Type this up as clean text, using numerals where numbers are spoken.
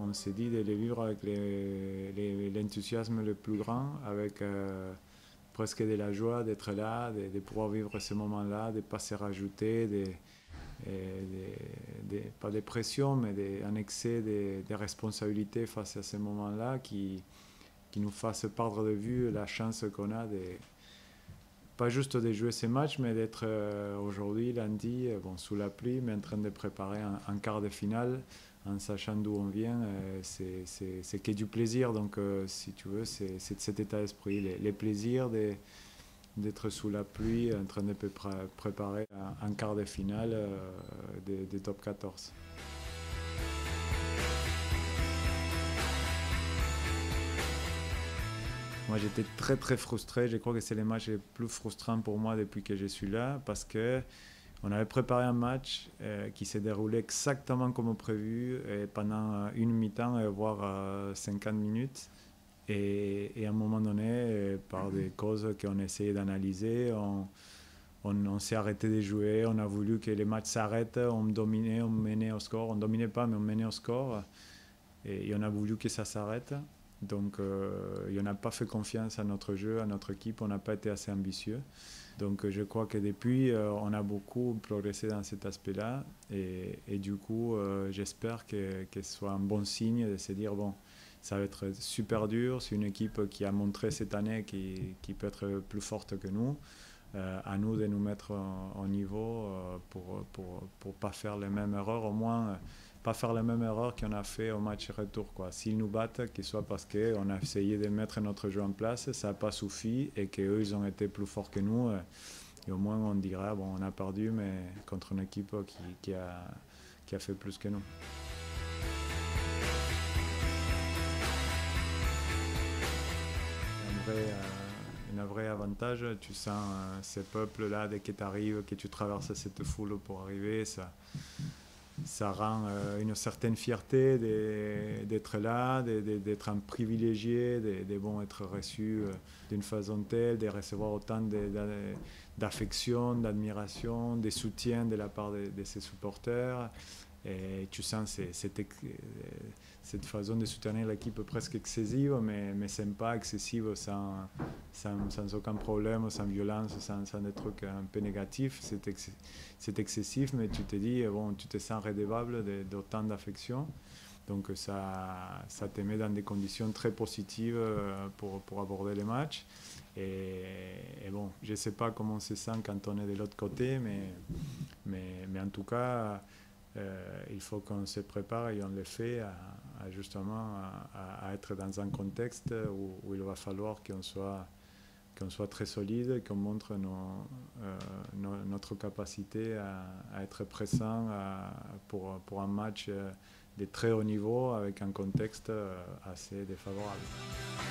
on s'est dit de les vivre avec l'enthousiasme le plus grand, avec presque de la joie d'être là, de pouvoir vivre ce moment-là, de ne pas se rajouter, pas de pression, mais un excès de responsabilité face à ces moments-là qui nous fasse perdre de vue la chance qu'on a pas juste de jouer ces matchs, mais d'être aujourd'hui, lundi, bon, sous la pluie, mais en train de préparer un quart de finale, en sachant d'où on vient, c'est que du plaisir. Donc, si tu veux, c'est cet état d'esprit, les plaisirs d'être sous la pluie, en train de préparer un quart de finale des top 14. Moi, j'étais très très frustré. Je crois que c'est les matchs les plus frustrants pour moi depuis que je suis là, parce que on avait préparé un match qui s'est déroulé exactement comme prévu et pendant une mi-temps, voire 50 minutes. Et à un moment donné, par des causes qu'on essayait d'analyser, on s'est arrêté de jouer. On a voulu que les matchs s'arrêtent. On dominait, on menait au score. On ne dominait pas, mais on menait au score. Et on a voulu que ça s'arrête. Donc, on n'a pas fait confiance à notre jeu, à notre équipe. On n'a pas été assez ambitieux. Donc, je crois que depuis, on a beaucoup progressé dans cet aspect-là. Et du coup, j'espère que ce soit un bon signe de se dire, bon, ça va être super dur. C'est une équipe qui a montré cette année qui peut être plus forte que nous. À nous de nous mettre au niveau pour ne pas faire les mêmes erreurs, au moins pas faire les mêmes erreurs qu'on a fait au match retour. S'ils nous battent, qu'il soit parce qu'on a essayé de mettre notre jeu en place, ça n'a pas suffi et qu'eux, ils ont été plus forts que nous. Et au moins, on dira, bon, on a perdu, mais contre une équipe qui a fait plus que nous. Un vrai avantage, tu sens ces peuples-là, dès que tu arrives, que tu traverses cette foule pour arriver, ça rend une certaine fierté d'être là, d'être un privilégié, de bon, être reçu d'une façon telle, de recevoir autant d'affection, d'admiration, de soutien de la part de ses supporters. Et tu sens cette façon de soutenir l'équipe presque excessive, mais sympa, excessive, sans aucun problème, sans violence, sans des trucs un peu négatifs. C'est excessif, mais tu te dis, bon, tu te sens redevable d'autant d'affection. Donc ça te met dans des conditions très positives pour aborder les matchs. Et bon, je ne sais pas comment on se sent quand on est de l'autre côté, mais en tout cas, il faut qu'on se prépare et on le fait justement à être dans un contexte où il va falloir qu'on soit très solide, qu'on montre notre capacité à être présent pour un match de très haut niveau avec un contexte assez défavorable.